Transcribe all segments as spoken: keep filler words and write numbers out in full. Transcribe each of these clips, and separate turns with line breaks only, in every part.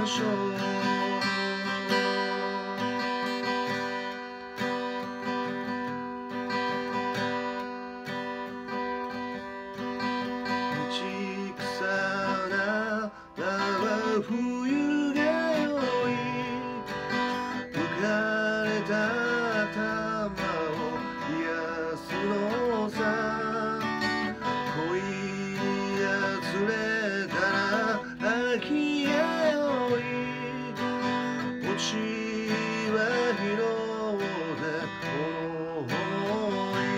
しょう。道草ならは冬がよい、浮かれた頭を癒すのさ。恋にやつれたら秋がよい、落ちは拾ってほのほの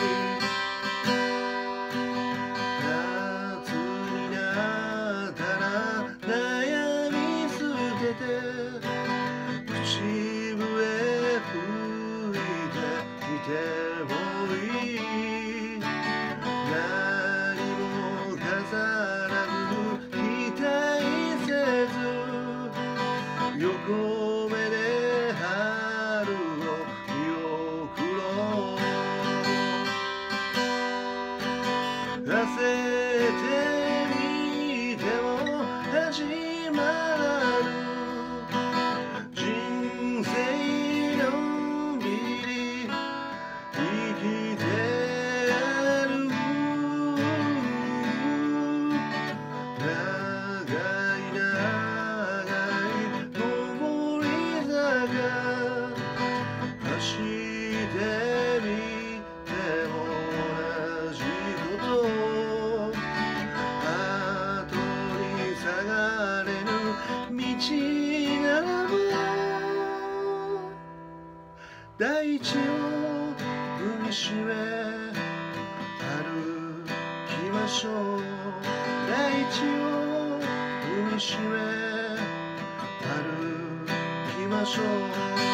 夏になったら悩み捨てて口笛吹いてみてもいい。何も飾らず期待せず横目で春を見送ろう。焦ってみても始まらぬ人生のんびり生きてやる。長い長い上り坂走ってみても同じこと。後に下がれぬ道ならば大地を踏みしめ歩きましょう。大地を踏みしめ歩きましょう。